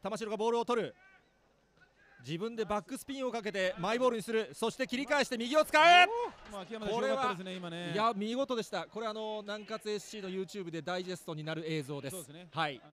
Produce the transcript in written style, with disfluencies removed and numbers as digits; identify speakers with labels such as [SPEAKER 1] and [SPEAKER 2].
[SPEAKER 1] 玉城がボールを取る。自分でバックスピンをかけてマイボールにする。そして切り返して右を使う。これは、いや見事でした。これ南葛 SC の YouTube でダイジェストになる映像です。はい。